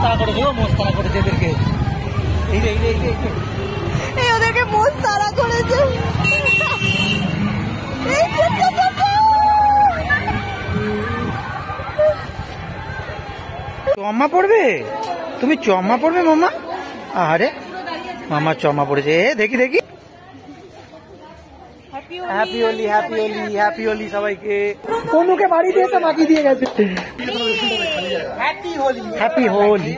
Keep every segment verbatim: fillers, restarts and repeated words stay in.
তাড়া করেছে, ও মোষ তাড়া করেছে এদেরকে। এই রে এই রে এই রে এই ওদেরকে মোষ তাড়া করেছে। চম্মা পড়বে, তুমি চম্মা পড়বে মামা? আরে মামা চম্মা পড়েছে, দেখি দেখি। Happy Holi, happy Holi, happy Holi সবাইকে। অনুকে বাড়ি দিয়েছে, বাকি দিয়ে গেছে। Happy Holi, happy Holi.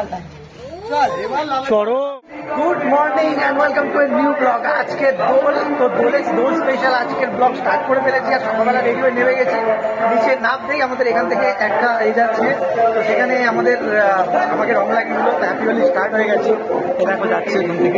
চলো, good morning and welcome to a new vlog. আজকে দোল, তো দোলে দোল স্পেশাল আজকের ব্লগ স্টার্ট করে ফেলেছি। আর সকালবেলা রেডি হয়ে নেমে গেছি। নিচে নামতেই আমাদের এখান থেকে একটা এই যাচ্ছে, তো সেখানে আমাদের আমাকে রং লাগিয়ে দিল। হ্যাপি হোলি স্টার্ট হয়ে গেছে, দেখো যাচ্ছে এখান থেকে।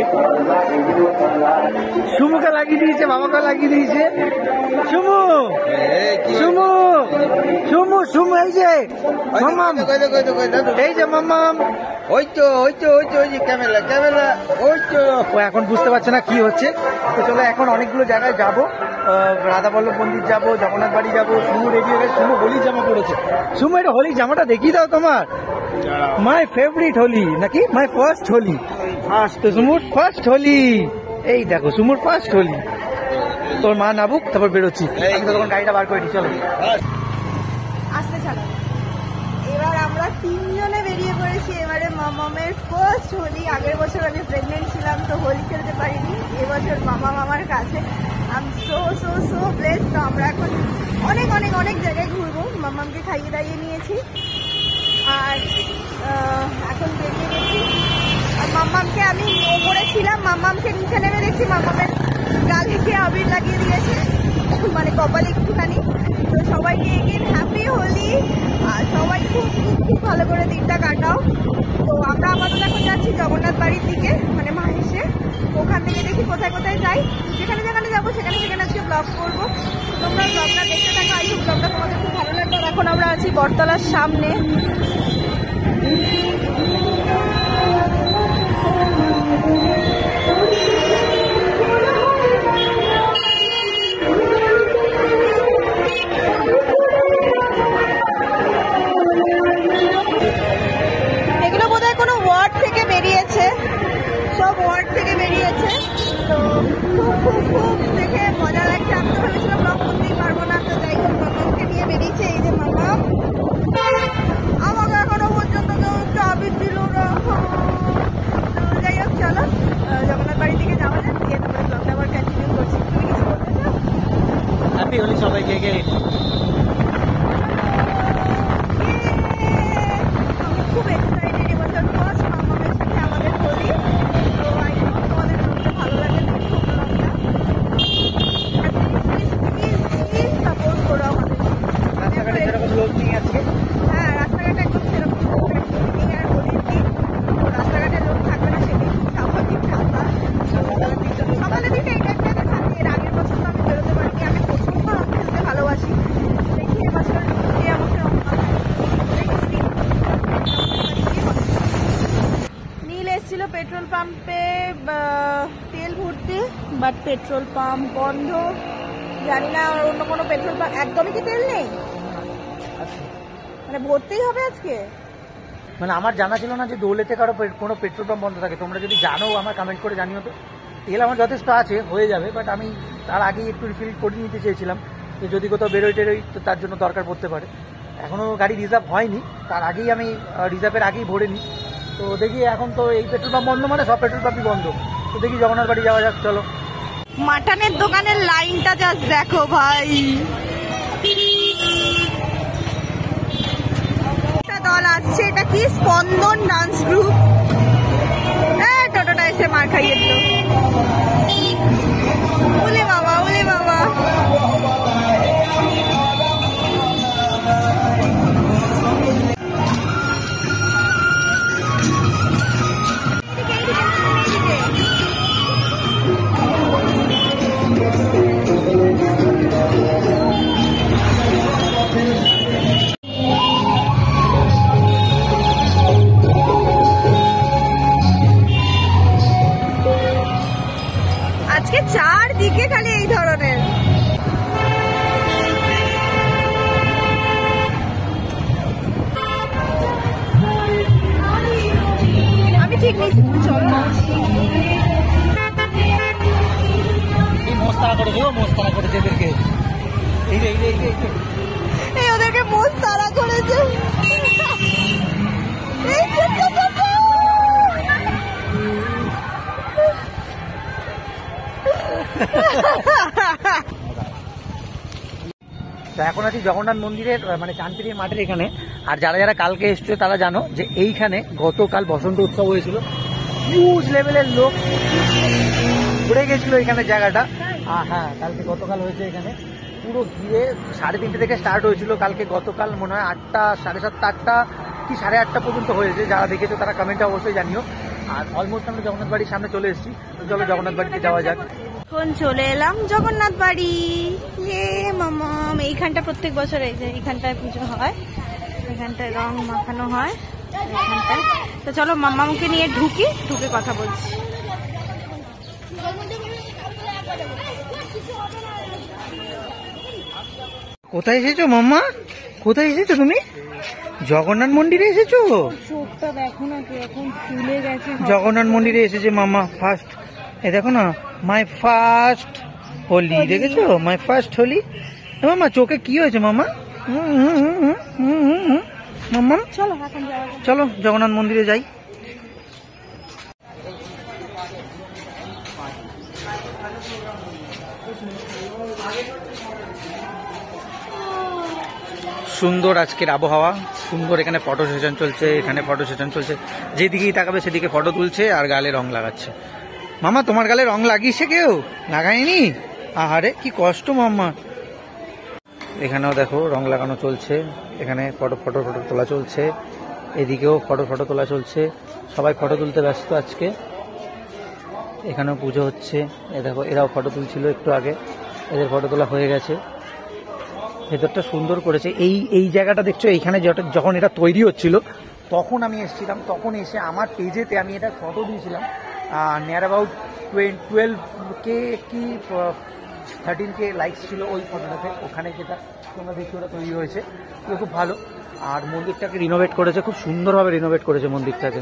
সুমুকে লাগিয়ে দিয়েছে, বাবাকে লাগিয়ে দিয়েছে। সুমু সুমু সুমু সুমু এই যে মামাম, এই যে মামাম, ওই তো ওই তো ওই তো ওই যে ক্যামেরা ক্যামেরা ওই তো। ও এখন বুঝতে পারছে না কি হচ্ছে। তো চলো এখন অনেকগুলো জায়গায় যাবো, রাধাবল্লভ মন্দির যাবো, জগন্নাথ বাড়ি যাবো। সুমু রেডি হয়ে গেছে, সুমু হোলির জামা পড়েছে। সুমু এটা হোলির জামাটা দেখিয়ে দাও তোমার। মাই ফেভারিট হোলি নাকি মাই ফার্স্ট হোলি? ফার্স্ট, তো সুমুর ফার্স্ট হোলি। এই দেখো সুমুর ফার্স্ট হোলি। তোর মা নাবুক, তারপর বেরোচ্ছি। আমি তখন গাড়িটা বার করে দিই, চলো। আসতে চালাবো। এবার আমরা তিনজনে বেরিয়ে পড়েছি। এবারে মামামের ফার্স্ট হোলি। আগের বছর আমি প্রেগনেন্ট ছিলাম, তো হোলি খেলতে পারিনি। এবছর মামা মামার কাছে আম সো সো সো ব্লেস। তো আমরা এখন অনেক অনেক অনেক জায়গায় ঘুরবো। মামামকে খাইয়ে দাইয়ে নিয়েছি, আর এখন বেরিয়ে গেছি। আর মামামকে আমি ওপরে ছিলাম, মামামকে নিচে নেমে দেখছি মামামের গালে আবির লাগিয়ে দিয়েছে, মানে কপালে একটুখানি। তো সবাইকে এগেন হ্যাপি হোলি, আর সবাই খুব খুব খুব ভালো করে দিনটা কাটাও। তো আমরা আপাতত এখন যাচ্ছি জগন্নাথ বাড়ির দিকে, মানে মাহেশে। ওখান থেকে দেখি কোথায় কোথায় যাই, যেখানে যেখানে যাবো সেখানে সেখানে আজকে ব্লগ করবো। তোমরা ব্লগটা দেখতে থাকো, আই হোপ ব্লগটা তোমাদের খুব ভালো লাগবে। আর এখন আমরা আছি বটতলার সামনে। এগুলো বোধহয় কোনো ওয়ার্ড থেকে বেরিয়েছে, সব ওয়ার্ড থেকে বেরিয়েছে। তো খুব খুব খুব দেখে মজা লাগছে। আমি তো ভেবেছিলাম ব্লগ করতেই পারবো না, তো যাই হোক মামামকে নিয়ে বেরিয়েছে। এই যে মামাম, আমাকে এখনো পর্যন্ত কেউ একটু আবির দিল না। যাই হোক চলো জগন্নাথ বাড়ি থেকে যাওয়া যাক, গিয়ে তারপরে ব্লগটা আবার কন্টিনিউ করছি। তুমি কিছু বলতে চাও? হ্যাপি হোলি সবাইকে। খুব এক্সাইটেড, এবছর ফার্স্ট মামামের সাথে আমাদের হোলি। তো আই হোপ তোমাদের ব্লগটা ভালো লাগে, দেখো ব্লগটা। আর প্লিজ প্লিজ প্লিজ সাপোর্ট করো আমাদের। রাস্তাঘাটে সেরকম লোক নেই আজকে। হ্যাঁ, রাস্তাঘাটে একদম সেরকম মিটিং আর হোলির দিন, তো রাস্তাঘাটে লোক থাকবে না, সেদিন স্বাভাবিক ঠান্ডা। সকালের দিকে এটা একটা থাকে। এর আগের বছর তো আমি বেরোতে পারিনি। আমি প্রচন্ড রং খেলতে ভালোবাসি। দেখি এবছর কে আমাকে রং খাওয়ায়। নীল এসেছিল পেট্রোল পাম্পে তেল ভরতে, বাট পেট্রোল পাম্প বন্ধ। জানি না অন্য কোনো পেট্রোল পাম্প, একদমই কি তেল নেই, মানে ভরতেই হবে আজকে। মানে আমার জানা ছিল না যে দৌলেতে কারো কোনো পেট্রোল পাম্প বন্ধ থাকে। তোমরা যদি জানো আমার কমেন্ট করে জানিও। তো তেল আমার যথেষ্ট আছে, হয়ে যাবে, বাট আমি তার আগেই একটু রিফিল করে নিতে চেয়েছিলাম, যে যদি কোথাও বেরোই টেরোই তো তার জন্য দরকার পড়তে পারে। এখনও গাড়ি রিজার্ভ হয়নি, তার আগেই আমি রিজার্ভের আগেই ভরে নিই। তো দেখি এখন তো এই পেট্রোল পাম্প বন্ধ, মানে সব পেট্রোল পাম্পই বন্ধ। তো দেখি জগন্নাথ বাড়ি যাওয়া যাক, চলো। মাটনের দোকানের লাইনটা জাস্ট দেখো ভাই। একটা দল আসছে, এটা কি স্পন্দন ডান্স গ্রুপ। টোটোটা এসে মার খাইয়ে দিল। ওলে বাবা ওলে বাবা। ঠিক নেই, চলো মস্তারা করেছে, মস্তারা করেছে এদেরকে, এই ওদেরকে মস্তারা করেছে। এখন আছি জগন্নাথ মন্দিরের মানে চাঁদপিড়ির মাঠের এখানে। আর যারা যারা কালকে এসছো তারা জানো যে এইখানে গতকাল বসন্ত উৎসব হয়েছিল, হিউজ লেভেলের লোক ঘুরে গেছিল এখানে জায়গাটা। আর হ্যাঁ, কালকে গতকাল হয়েছে এখানে পুরো ঘিরে সাড়ে তিনটে থেকে স্টার্ট হয়েছিল কালকে। গতকাল মনে হয় আটটা সাড়ে সাতটা আটটা কি সাড়ে আটটা পর্যন্ত হয়েছে। যারা দেখেছো তারা কমেন্টে অবশ্যই জানিও। আর অলমোস্ট আমরা জগন্নাথ বাড়ির সামনে চলে এসেছি, তো চলো জগন্নাথ বাড়িতে যাওয়া যাক। এখন চলে এলাম জগন্নাথ বাড়ি। ইয়ে মামাম, এইখানটা প্রত্যেক বছর এই যে এইখানটায় পুজো হয়, এখানটায় রং মাখানো হয় এখানটায়। তো চলো মামামকে নিয়ে ঢুকি, ঢুকে কথা বলছি। কোথায় এসেছো মাম্মা? কোথায় এসেছো তুমি? জগন্নাথ মন্দিরে এসেছো? চোখটা দেখো না কিরকম ফুলে গেছে। জগন্নাথ মন্দিরে এসেছে মামা ফার্স্ট। এ দেখো না, মাই ফার্স্ট হোলি, দেখেছো? My first Holi. মামা চোখে কি হয়েছে মামা? মাম্মা চলো এখন যাওয়া যাক। চলো জগন্নাথ মন্দিরে যাই। সুন্দর আজকের আবহাওয়া, সুন্দর। এখানে ফটো সেশন চলছে, এখানে ফটো সেশন চলছে, যেদিকেই তাকাবে সেদিকে ফটো তুলছে আর গালে রং লাগাচ্ছে। মামা তোমার গালে রং লাগিয়েছে কেউ? লাগায়নি? আহারে কি কষ্ট মাম্মা। এখানেও দেখো রং লাগানো চলছে, এখানে ফটো ফটো ফটো তোলা চলছে, এদিকেও ফটো ফটো তোলা চলছে। সবাই ফটো তুলতে ব্যস্ত আজকে। এখানেও পুজো হচ্ছে, এ দেখো এরাও ফটো তুলছিল একটু আগে, এদের ফটো তোলা হয়ে গেছে। ভেতরটা সুন্দর করেছে। এই এই জায়গাটা দেখছো, এইখানে যখন এটা তৈরি হচ্ছিল তখন আমি এসেছিলাম। তখন এসে আমার পেজেতে আমি এটা ফটো দিয়েছিলাম। নিয়ার অ্যাবাউট টুয়েলভ কে কি থার্টিন কে লাইকস ছিল ওই ফটোটাতে। ওখানে যেটা তোমরা দেখছো ওটা তৈরি হয়েছে, তো খুব ভালো। আর মন্দিরটাকে রিনোভেট করেছে, খুব সুন্দরভাবে রিনোভেট করেছে মন্দিরটাকে।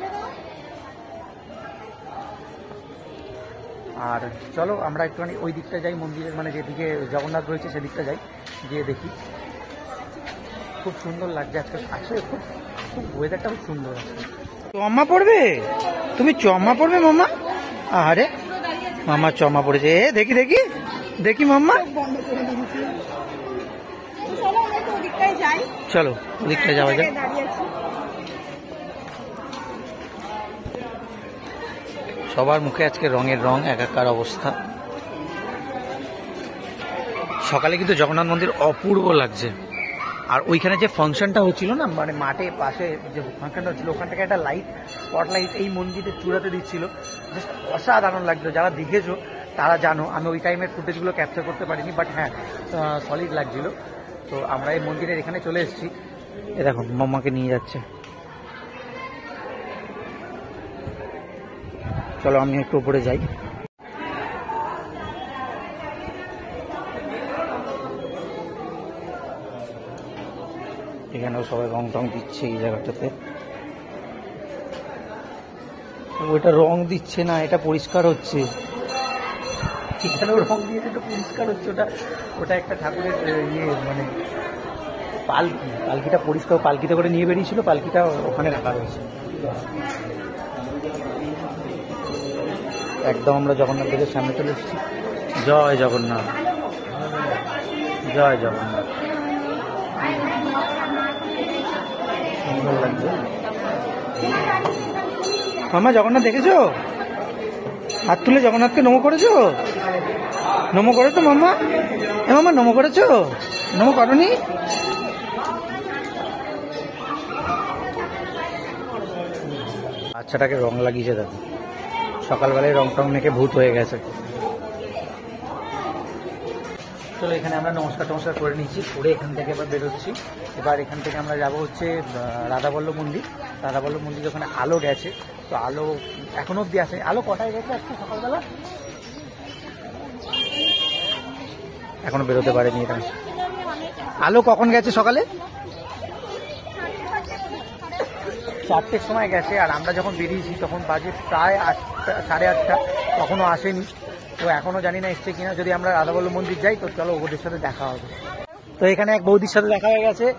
আর চলো আমরা একটুখানি ওই দিকটা যাই, মন্দিরের মানে যেদিকে জগন্নাথ রয়েছে সেদিকটা যাই, গিয়ে দেখি। খুব সুন্দর লাগছে আজকে, আসলে খুব খুব ওয়েদারটা খুব সুন্দর আছে। চম্মা পড়বে? তুমি চম্মা পড়বে মাম্মা? আরে মাম্মা চম্মা পড়েছে। এ দেখি দেখি দেখি মাম্মা, চলো ওদিকটায় যাওয়া যায়। সবার মুখে আজকে রঙের রং, একাকার অবস্থা। সকালে কিন্তু জগন্নাথ মন্দির অপূর্ব লাগছে। আর ওইখানে যে ফাংশনটা হচ্ছিল না, মানে মাঠে পাশে যে ফাংশনটা হচ্ছিল, ওখান থেকে একটা লাইট স্পট লাইট এই মন্দিরের চূড়াতে দিচ্ছিল, জাস্ট অসাধারণ লাগলো। যারা দেখেছো তারা জানো, আমি ওই টাইমের ফুটেজগুলো ক্যাপচার করতে পারিনি, বাট হ্যাঁ সলিড লাগছিল। তো আমরা এই মন্দিরের এখানে চলে এসেছি। এ দেখো মাম্মাকে নিয়ে যাচ্ছে। চলো আমি একটু উপরে যাই। এখানেও সবাই রং টং দিচ্ছে এই জায়গাটাতে। ওইটা রং দিচ্ছে না, এটা পরিষ্কার হচ্ছে। এখানেও রং দিয়েছে, এটা পরিষ্কার হচ্ছে। ওটা ওটা একটা ঠাকুরের ইয়ে মানে পালকি, পালকিটা পরিষ্কার, পালকিতে করে নিয়ে বেরিয়েছিল, পালকিটা ওখানে রাখা রয়েছে। একদম আমরা জগন্নাথ দেবের সামনে চলে এসেছি। জয় জগন্নাথ, জয় জগন্নাথ। সুন্দর লাগছে। মামা জগন্নাথ দেখেছো? হাত তুলে জগন্নাথকে নমো করেছো? নমো করেছো মাম্মা? এ মামা নমো করেছো? নমো করনি? বাচ্চাটাকে রং লাগিয়েছে দেখো, সকালবেলায় রং টং মেখে ভূত হয়ে গেছে। চলো এখানে আমরা নমস্কার টমস্কার করে নিচ্ছি, করে এখান থেকে এবার বেরোচ্ছি। এবার এখান থেকে আমরা যাব হচ্ছে রাধাবল্লভ মন্দির। রাধাবল্লভ মন্দির ওখানে আলো গেছে, তো আলো এখনো অব্দি আসে। আলো কটায় গেছে আজকে সকালবেলা? এখনো বেরোতে পারেনি এটা। আলো কখন গেছে সকালে? চারটের সময় গেছে, আর আমরা যখন বেরিয়েছি তখন বাজে প্রায় আটটা সাড়ে আটটা, তখনও আসেনি। তো এখনও জানি না এসছে কিনা। যদি আমরা রাধাবল্লভ মন্দির যাই তো চলো ওদের সাথে দেখা হবে। তো এখানে এক বৌদির সাথে দেখা হয়ে গেছে।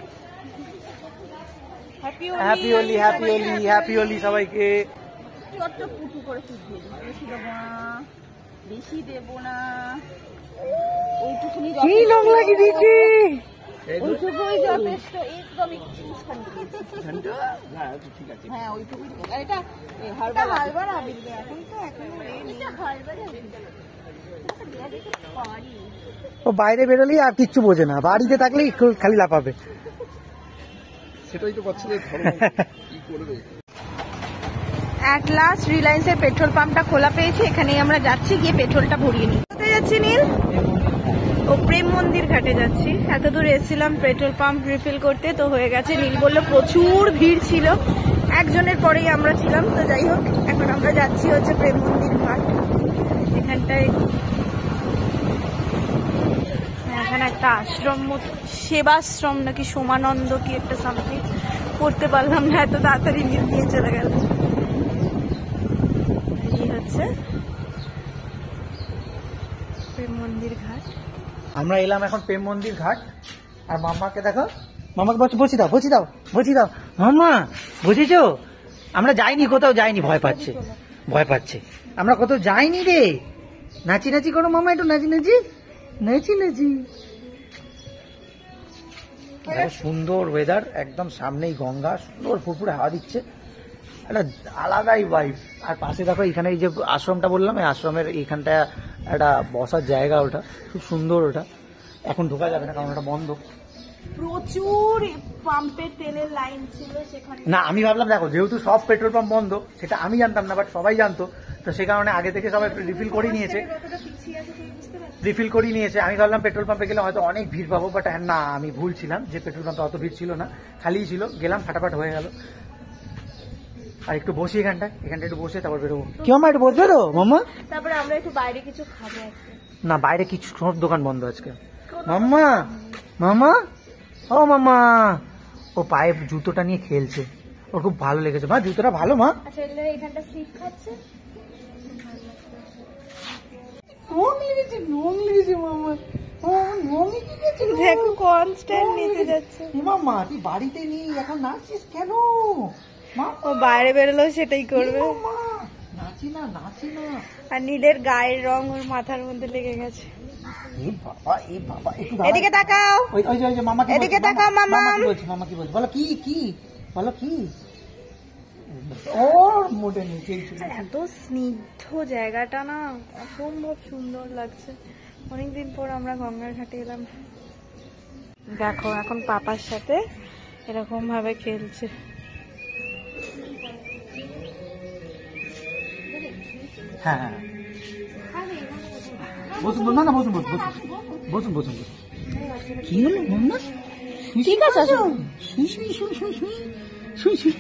Happy Holi, happy Holi, happy Holi সবাইকে। বেশি দেবো না, এইটুকুনি কি রং লাগিয়ে দিয়েছি, ওইটুকুই যথেষ্ট। একদম হ্যাঁ ওইটুকুই। এটা হালবার আবির দেয় এখন, তো এখন হালবার আবির পারি। ও বাইরে বেরোলেই আর কিচ্ছু বোঝে না, বাড়িতে থাকলেই খালি লাফাবে। সেটাই তো বাচ্চাদের ধর্ম, কি করবে। অ্যাট লাস্ট রিলায়েন্সের পেট্রোল পাম্পটা খোলা পেয়েছি, এখানেই আমরা যাচ্ছি, গিয়ে পেট্রোলটা ভরিয়ে নিই। কোথায় যাচ্ছি নীল? ও প্রেম মন্দির ঘাটে যাচ্ছি। এত দূর এসেছিলাম পেট্রোল পাম্প রিফিল করতে, তো হয়ে গেছে। নীল বললো প্রচুর ভিড় ছিল, একজনের পরেই আমরা ছিলাম। তো যাই হোক, এখন আমরা যাচ্ছি হচ্ছে প্রেম মন্দির ঘাট। এখানটায় এখানে একটা আশ্রম, সেবাশ্রম নাকি সোমানন্দ কি একটা সামথিং, পড়তে পারলাম না, এত তাড়াতাড়ি নিয়ে চলে গেল। এই হচ্ছে প্রেম মন্দির ঘাট। আমরা এলাম এখন প্রেম মন্দির ঘাট। আর মাম্মাকে দেখো, মাম্মাকে বসে বসি দাও, বসি দাও, বসি দাও। মাম্মা বুঝেছো, আমরা যাইনি, কোথাও যাইনি, ভয় পাচ্ছে, ভয় পাচ্ছে। আমরা কোথাও যাইনি রে। নাচি নাচি করো মাম্মা, একটু নাচি নাচি নাচি নাচি। সুন্দর ওয়েদার, একদম সামনেই গঙ্গা, সুন্দর ফুরফুরে হাওয়া দিচ্ছে, একটা আলাদাই ভাইব। আর পাশে দেখো এখানে এই যে আশ্রমটা বললাম, এই আশ্রমের এইখানটা একটা বসার জায়গা, ওটা খুব সুন্দর। ওটা এখন ঢোকা যাবে না কারণ ওটা বন্ধ। প্রচুর পাম্পের তেলের লাইন ছিল সেখানে। না আমি ভাবলাম, দেখো যেহেতু সব পেট্রোল পাম্প বন্ধ, সেটা আমি জানতাম না, বাট সবাই জানতো, তো সে কারণে আগে থেকে সবাই রিফিল করে নিয়েছে, রিফিল করে নিয়েছে। আমি ভাবলাম পেট্রোল পাম্পে গেলে হয়তো অনেক ভিড় পাবো, বাট না, আমি ভুল ছিলাম, যে পেট্রোল পাম্পে অত ভিড় ছিল না, খালিই ছিল। গেলাম, ফাটাফাট হয়ে গেল। আর একটু বসি এখানটায়, এখানটা একটু বসে তারপর বেরোবো। কি মামা একটু বসবে তো মাম্মা? তারপরে আমরা একটু বাইরে কিছু খাবো আজকে। না বাইরে কিছু সব দোকান বন্ধ আজকে। মাম্মা, মামা, ও মামা, ও পায়ে জুতোটা নিয়ে খেলছে, ওর খুব ভালো লেগেছে। মা জুতোটা ভালো মা। আচ্ছা এখানটা স্লিপ খাচ্ছে। দেখো কনস্ট্যান্ট নিতে যাচ্ছে। মামা তুই বাড়িতে নেই, এখন নাচছিস কেন? ও বাইরে বেরোলো সেটাই করবে। নাচি না, নাচি না। আর নীলের গায়ের রং ওর মাথার মধ্যে লেগে গেছে। এই বাবা, এই বাবা, একটু এদিকে তাকাও, ওই ওই যে মামা কি এদিকে তাকাও। মামা কি বলছে, মামা কি বলছে, বলো কি কি বলো কি। ওর মোটে নিচে এত স্নিগ্ধ জায়গাটা না, অসম্ভব সুন্দর লাগছে। অনেকদিন পর আমরা গঙ্গার ঘাটে এলাম। দেখো এখন পাপার সাথে এরকম ভাবে খেলছে। হ্যাঁ হ্যাঁ বসুন, না না বসুন বসুন বসুন বসুন বসুন। কি হলো মাম্মা? ঠিক আছে, শুই শুই শুই শুই শুই শুই শুই।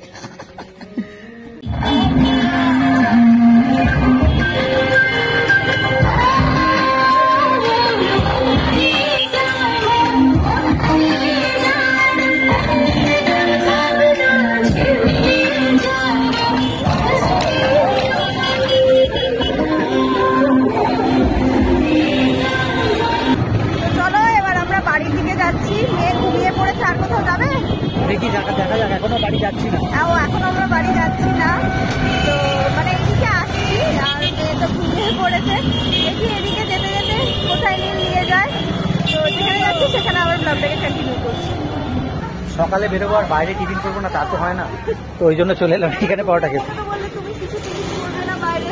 দেখি দেখা দেখা যাক, এখনো বাড়ি যাচ্ছি না। ও এখন আমরা বাড়ি যাচ্ছি না, তো মানে এদিকে আসছি, আর মেয়ে তো ঘুমিয়ে পড়েছে। দেখি এদিকে যেতে যেতে কোথায় নিয়ে নিয়ে যায়। তো যেখানে যাচ্ছি সেখানে আবার ব্লগটাকে কন্টিনিউ করছি। সকালে বেরোবো আর বাইরে টিফিন করবো না, তা তো হয় না, তো ওই জন্য চলে এলাম এখানে পরোটা খেতে। বললে তুমি কিছু টিফিন করবে না বাইরে,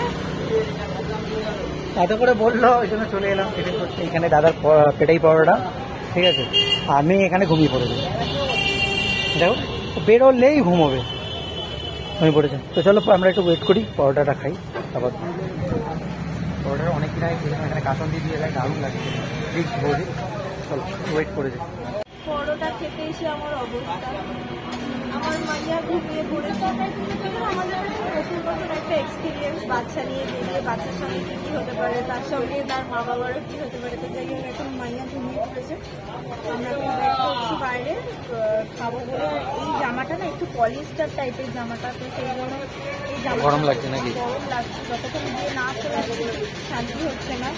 এত করে বললো, ওই জন্য চলে এলাম টিফিন করতে। এখানে দাদার পেটাই পরোটা, ঠিক আছে। আমি এখানে ঘুমিয়ে পড়েছি, দেখো বেরোলেই ঘুমোবে, ঘুমিয়ে পড়েছে। তো চলো আমরা একটু ওয়েট করি, পরোটাটা খাই। তারপর পরোটাটা অনেক দিন আগে খেলাম, এখানে কাসন্দি দিয়ে যায়, দারুণ লাগে, ঠিক বলি। চলো ওয়েট করেছে। পরোটা খেতে এসে আমার অবস্থা, আমার মাইয়া ঘুমিয়ে পড়েছে। আমাদের নতুন নতুন একটা এক্সপিরিয়েন্স বাচ্চা নিয়ে বেরিয়ে বাচ্চার সঙ্গে কি কি হতে পারে, তার সঙ্গে তার মা বাবারও কি হতে পারে। তো যাই হোক এখন মাইয়া ঘুমিয়ে পড়েছে, আমরা এখন ব্যাক করছি বাইরে খাবো বলে। এই জামাটা না একটু পলিস্টার টাইপের জামাটা, তো সেই জন্য এই জামা গরম লাগছে নাকি? গরম লাগছে, যতক্ষণ দিয়ে না চলে আসছে শান্তি হচ্ছে না।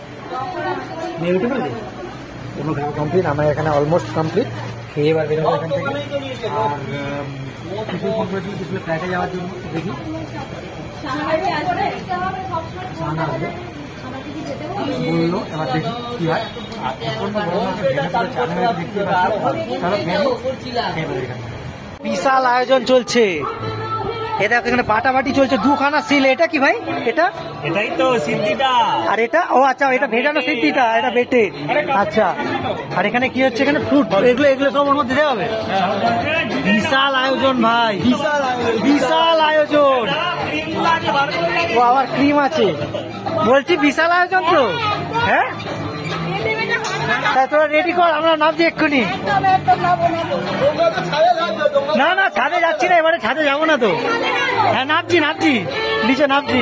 কোনো খাওয়া কমপ্লিট, আমার এখানে অলমোস্ট কমপ্লিট। খেয়ে এবার বেরোবো এখান থেকে। আর কিছু ফোন করেছিল কিছু ফ্লাইটে যাওয়ার জন্য, দেখি সানা আসবে বললো, এবার দেখি কি হয়। আর এখন দেখতে বিশাল আয়োজন চলছে। এ দেখো এখানে বাটাবাটি চলছে, দুখানা সিল। এটা কি ভাই? এটা এটাই তো সিদ্ধিটা। আর এটা ও আচ্ছা, এটা ভেজানো সিদ্ধিটা, এটা বেটে। আচ্ছা, আর এখানে কি হচ্ছে? এখানে ফ্রুট, এগুলো এগুলো সব ওর মধ্যে দেওয়া হবে। বিশাল আয়োজন ভাই, বিশাল বিশাল আয়োজন। ও আবার ক্রিম আছে, বলছি বিশাল আয়োজন তো। হ্যাঁ তোরা রেডি কর, আমরা নামছি এক্ষুনি। না না ছাদে যাচ্ছি না, এবারে ছাদে যাবো না তো। হ্যাঁ নামছি নামছি নিচে নামছি।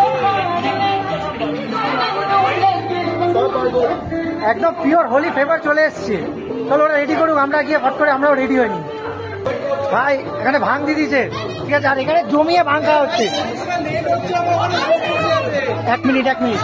একদম পিওর হোলি ফ্লেভার চলে এসছে। চলো ওরা রেডি করুক, আমরা গিয়ে ফট করে আমরাও রেডি হয়নি। ভাই এখানে ভাঙ দিয়ে দিয়েছে, ঠিক আছে। আর এখানে জমিয়ে ভাঙ খাওয়া হচ্ছে। এক মিনিট এক মিনিট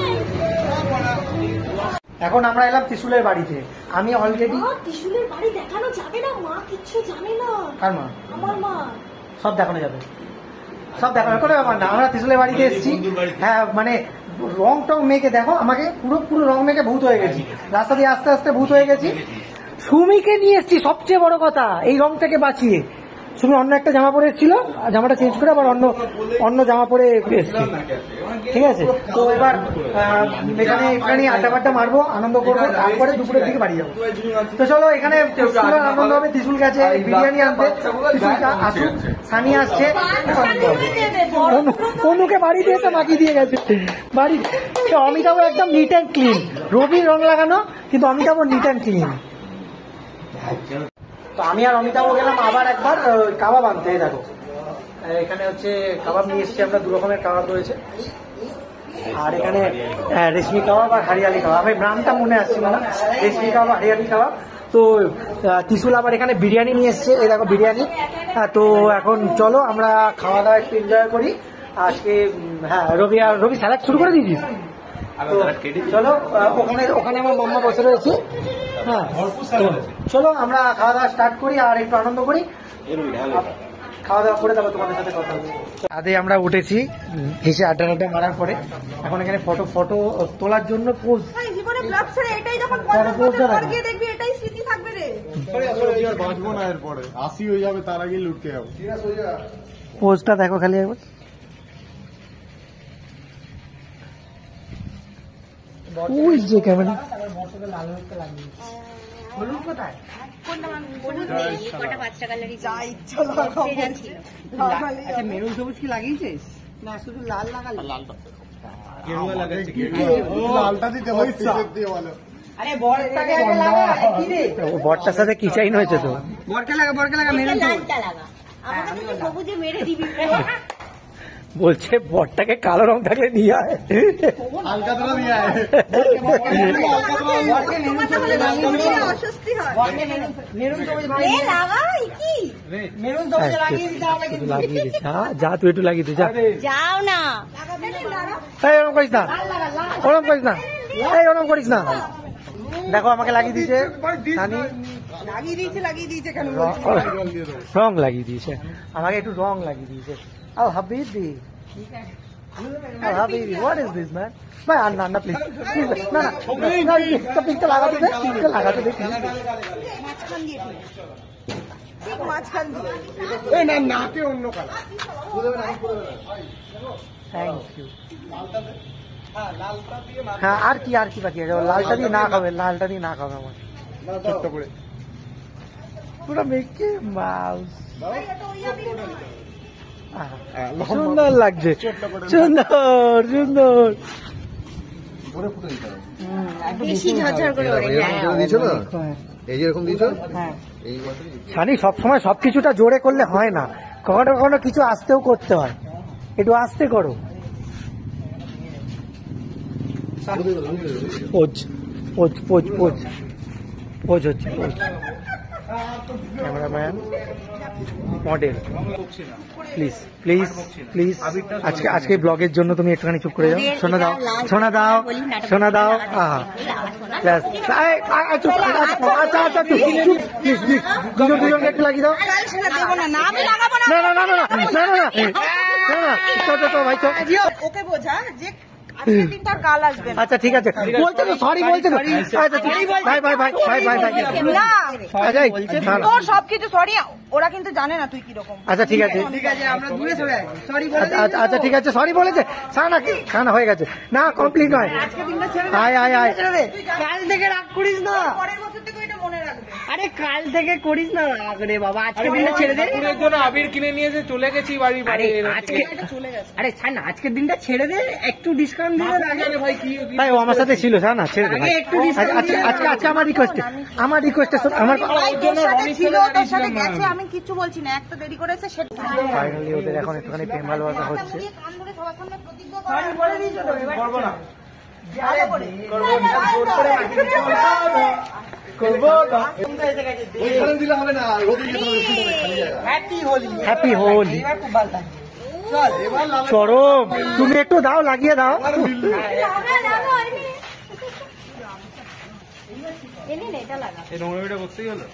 এখন আমরা এলাম ত্রিশুলের বাড়িতে। আমি অলরেডি ত্রিশুলের বাড়ি দেখানো যাবে না, মা কিচ্ছু জানে না। কার মা? আমার মা। সব দেখানো যাবে, সব দেখানো, কোনো ব্যাপার না। আমরা ত্রিশুলের বাড়িতে এসেছি। হ্যাঁ মানে রং টং মেখে দেখো, আমাকে পুরো পুরো রং মেখে ভূত হয়ে গেছি। রাস্তা দিয়ে আস্তে আস্তে ভূত হয়ে গেছি। সুমিকে নিয়ে এসেছি, সবচেয়ে বড় কথা, এই রং থেকে বাঁচিয়ে। সুমি অন্য একটা জামা পরে এসেছিল, জামাটা চেঞ্জ করে আবার অন্য অন্য জামা পরে এসেছি, ঠিক আছে। তো এবার এখানে এখানে আড্ডা বাড্ডা মারবো, আনন্দ করবো, তারপরে দুপুরের দিকে বাড়ি যাবো। তো চলো এখানে আনন্দ হবে। ত্রিশুল গেছে বিরিয়ানি আনতে, আসুক, সানি আসছে। অনুকে বাড়ি দিয়েছে, বাকি দিয়ে গেছে বাড়ি। অমিতাভ একদম নিট অ্যান্ড ক্লিন, রবির রং লাগানো, কিন্তু অমিতাভ নিট অ্যান্ড ক্লিন। তো আমি আর অমিতাভ গেলাম আবার একবার কাবাব আনতে। দেখো এখানে হচ্ছে কাবাব নিয়ে এসেছি আমরা, দু রকমের কাবাব রয়েছে। আর এখানে রেশমি কাবাব আর হরিয়ালি কাবাব, আমি নামটা মনে আসছিল না, রেশমি কাবাব হরিয়ালি কাবাব। তো ত্রিশুল আবার এখানে বিরিয়ানি নিয়ে এসছে, এই দেখো বিরিয়ানি। তো এখন চলো আমরা খাওয়া দাওয়া একটু এনজয় করি আজকে। হ্যাঁ রবি, আর রবি স্যালাড শুরু করে দিয়েছিস? চলো ওখানে ওখানে আমার মাম্মা বসে রয়েছে। হ্যাঁ চলো আমরা খাওয়া দাওয়া স্টার্ট করি আর একটু আনন্দ করি। খাওয়া দাওয়া করে তারপর তোমাদের সাথে কথা হবে। আদে আমরা উঠেছি এসে আড্ডা আড্ডা মারার পরে। এখন এখানে ফটো ফটো তোলার জন্য পোজ। জীবনে ব্লগ ছেড়ে এটাই যখন পঞ্চাশ বছর পর গিয়ে দেখবি, এটাই স্মৃতি থাকবে রে। বাঁচবো না এরপরে, আশি হয়ে যাবে, তার আগে লুটতে যাবো। পোজটা দেখো খালি একবার। ওই যে ক্যামেরা হলুদ কোথায়? মেরুন সবুজ কি লাগিয়েছিস? না শুধু লাল লাগালি? লালটা দিতে বলো। আরে বরটাকে আগে লাগা, কি রে? বরটার সাথে কি চাইন হয়েছে তো? বরকে লাগা, বরকে লাগা, মেরুন লালটা লাগা। আমাকে তো সবুজে মেরে দিবি। বলছে বরটাকে কালো রং থাকলে নিয়ে আয়, হালকা তোলা নিয়ে আয়। যা তুই একটু লাগিয়ে দিস, যাও না, ওরম করিস না, ওরম করিস না, এই ওরম করিস না। দেখো আমাকে লাগিয়ে দিয়েছে, লাগিয়ে দিয়েছে লাগিয়ে দিয়েছে কেন রং লাগিয়ে দিয়েছে আমাকে, একটু রং লাগিয়ে দিয়েছে। Oh, Habibi. Oh, Habibi, what is this, man? ভাই আর না না প্লিজ প্লিজ না না না পিকটা পিকটা লাগাতে দে, পিকটা লাগাতে দে মাঝখান দিয়ে ঠিক মাঝখান দিয়ে। এই না নাকে অন্য কালার বুঝবে না, আমি করে দেব। Thank you. হ্যাঁ আর কি আর কি বাকি আছে? লালটা দিয়ে না খাবে, লালটা দিয়ে না খাবে আমার ছোট্ট করে পুরো মিকি মাউস। সুন্দর লাগছে, সুন্দর সুন্দর। সানি সবসময় সবকিছুটা জোরে করলে হয় না, কখনো কখনো কিছু আস্তেও করতে হয়, একটু আস্তে করো। Pose pose pose pose pose হচ্ছে pose cameraman model please please please আজকে আজকে ব্লগের জন্য তুমি একটুখানি চুপ করে যাও শোনা দাও শোনা দাও শোনা দাও আহা আচ্ছা আচ্ছা চুপ চুপ প্লিজ প্লিজ দুজন দুজনকে একটু লাগিয়ে দাও না না না না না না না ভাই তো ওকে বোঝা যে আজকের দিনটা কাল আসবে না। আচ্ছা ঠিক আছে বলতে তো সরি বলতে তো আচ্ছা ভাই ভাই ভাই ভাই ভাই ভাই না আচ্ছা তোর সবকিছু সরি ওরা কিন্তু জানে না তুই কি রকম। আচ্ছা ঠিক আছে ঠিক আছে আমরা দূরে সরে যাই সরি আচ্ছা আচ্ছা ঠিক আছে সরি বলেছে সানা খানা হয়ে গেছে না কমপ্লিট নয় আজকের দিনটা ছেড়ে দে আয় আয় আয় কাল থেকে রাগ করিস না পরের বছর থেকে এটা মনে রাখবে। আরে কাল থেকে করিস না রাগ রে বাবা আজকের দিনটা ছেড়ে দে পুরের জন্য আবির কিনে নিয়ে যে চলে গেছি বাড়ি বাড়ি আজকে চলে গেছে আরে ছাড় না আজকের দিনটা ছেড়ে দে একটু ডিসকাউন্ট দিলে জানে ভাই কি ভাই ও আমার সাথে ছিল ছাড় না ছেড়ে দে ভাই একটু আজকে আজকে আজকে আমার রিকোয়েস্ট আমার রিকোয়েস্ট আমার তোর সাথে ছিল তোর সাথে গেছে আমি কিচ্ছু বলছি না একটা দেরি করেছে সেটা ফাইনালি ওদের এখন একটুখানি প্রেম ভালোবাসা হচ্ছে কান ধরে সবার সামনে প্রতিজ্ঞা করা বলে দিয়েছো তো এবার করবো না ভালো করে করবো ওইখানে দিলে হবে না রোদে দিতে হবে সুন্দর খালি জায়গা হ্যাপি হোলি হ্যাপি হোলি এবার খুব ভালো লাগে চল এবার চরম তুমি একটু দাও লাগিয়ে দাও এনে নে এটা লাগা এই নোংরামিটা করতেই হলো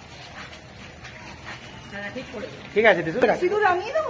ঠিক আছে দিশু সিঁদুর রাঙিয়ে দেবো।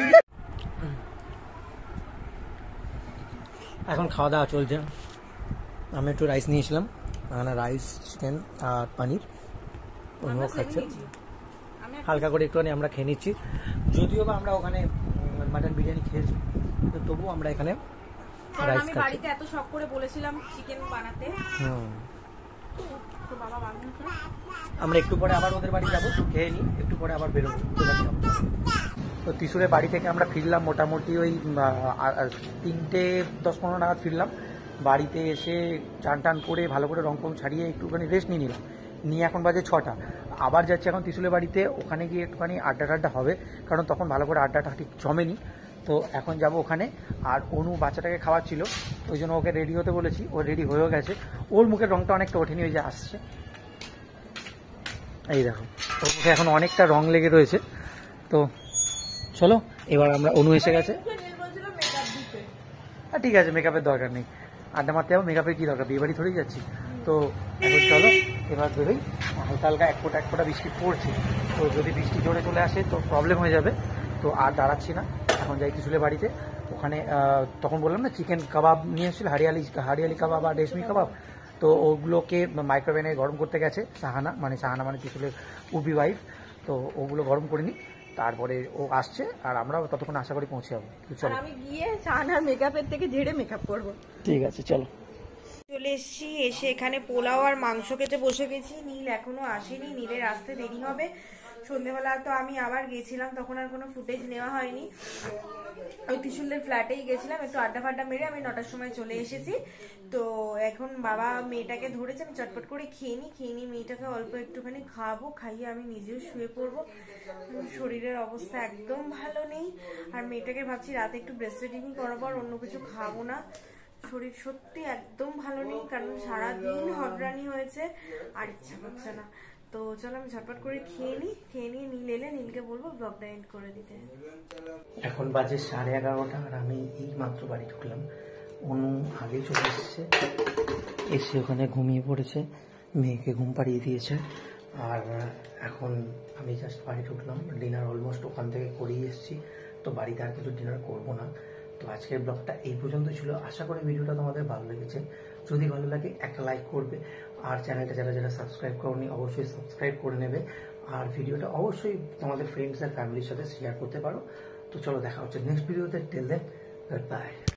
এখন খাওয়া দাওয়া চলছে আমি একটু রাইস নিয়েছিলাম এখানে রাইস চিকেন আর পানির অন্য খাচ্ছে হালকা করে একটুখানি আমরা খেয়ে নিচ্ছি যদিও বা আমরা ওখানে মাটন বিরিয়ানি খেয়েছি তো তবুও আমরা এখানে রাইস আমি খাচ্ছি বাড়িতে এত শখ করে বলেছিলাম চিকেন বানাতে হুম তো বাবা বানিয়েছে। আমরা একটু পরে আবার ওদের বাড়ি যাবো খেয়ে নিই একটু পরে আবার বেরোবো ওদের বাড়ি যাবো তো ত্রিশুরের বাড়ি থেকে আমরা ফিরলাম মোটামুটি ওই তিনটে দশ পনেরো নাগাদ ফিরলাম বাড়িতে এসে চান টান করে ভালো করে রং ফং ছাড়িয়ে একটুখানি রেস্ট নিয়ে নিলাম নিয়ে এখন বাজে ছটা আবার যাচ্ছি এখন ত্রিশুলের বাড়িতে ওখানে গিয়ে একটুখানি আড্ডা টাড্ডা হবে কারণ তখন ভালো করে আড্ডাটা ঠিক জমেনি তো এখন যাব ওখানে আর অনু বাচ্চাটাকে খাওয়াচ্ছিল ওই জন্য ওকে রেডি হতে বলেছি ও রেডি হয়েও গেছে ওর মুখের রংটা অনেকটা ওঠেনি ওই যে আসছে এই দেখো ওর মুখে এখন অনেকটা রং লেগে রয়েছে তো চলো এবার আমরা অনু এসে গেছে হ্যাঁ ঠিক আছে মেকআপের দরকার নেই আড্ডা মারতে যাবো মেকআপের কী দরকার বিয়ে বাড়ি থরেই যাচ্ছি তো এখন চলো এবার বেরোই হালকা হালকা এক ফোঁটা এক ফোঁটা বৃষ্টি পড়ছে তো যদি বৃষ্টি জোরে চলে আসে তো প্রবলেম হয়ে যাবে তো আর দাঁড়াচ্ছি না এখন যাই ত্রিশুলের বাড়িতে ওখানে তখন বললাম না চিকেন কাবাব নিয়ে এসেছিল হারিয়ালি হারিয়ালি কাবাব আর রেশমি কাবাব তো ওগুলোকে মাইক্রোওভেনে গরম করতে গেছে সাহানা মানে সাহানা মানে ত্রিশুলের উবি ওয়াইফ তো ওগুলো গরম করে নিই তারপরে ও আসছে আর আমরা ততক্ষণ আশা করি পৌঁছে যাবো চলো আমি গিয়ে সানার মেকআপের থেকে ঝেড়ে মেকআপ করবো। ঠিক আছে চলো চলে এসেছি এসে এখানে পোলাও আর মাংস খেতে বসে গেছি নীল এখনো আসেনি নীলের আসতে দেরি হবে সন্ধ্যেবেলা তো আমি আবার গেছিলাম তখন আর কোনো ফুটেজ নেওয়া হয়নি ওই ত্রিশুলের ফ্ল্যাটেই গেছিলাম একটু আড্ডা ফাড্ডা মেরে আমি নটার সময় চলে এসেছি তো এখন বাবা মেয়েটাকে ধরেছে আমি চটপট করে খেয়ে নিই খেয়ে নিই মেয়েটাকে অল্প একটুখানি খাবো খাইয়ে আমি নিজেও শুয়ে পড়বো শরীরের অবস্থা একদম ভালো নেই আর মেয়েটাকে ভাবছি রাতে একটু ব্রেস্ট ফিডিংই করাবো আর অন্য কিছু খাবো না শরীর সত্যি একদম ভালো নেই কারণ সারাদিন হটরানি হয়েছে আর ইচ্ছা করছে না তো চলো আমি ঝটপট করে খেয়ে নিই খেয়ে নিয়ে নীল এলে নীলকে বলবো ব্লগটা এন্ড করে দিতে এখন বাজে সাড়ে এগারোটা আর আমি এই মাত্র বাড়ি ঢুকলাম অনু আগেই চলে এসেছে এসে ওখানে ঘুমিয়ে পড়েছে মেয়েকে ঘুম পাড়িয়ে দিয়েছে আর এখন আমি জাস্ট বাড়ি ঢুকলাম ডিনার অলমোস্ট ওখান থেকে করিয়ে এসেছি তো বাড়িতে আর কিছু ডিনার করবো না তো আজকের ব্লগটা এই পর্যন্ত ছিল আশা করি ভিডিওটা তোমাদের ভালো লেগেছে যদি ভালো লাগে একটা লাইক করবে আর চ্যানেলটা যারা যারা সাবস্ক্রাইব করনি অবশ্যই সাবস্ক্রাইব করে নেবে আর ভিডিওটা অবশ্যই তোমাদের ফ্রেন্ডস আর ফ্যামিলির সাথে শেয়ার করতে পারো তো চলো দেখা হচ্ছে নেক্সট ভিডিওতে টিল দেন গুড বাই।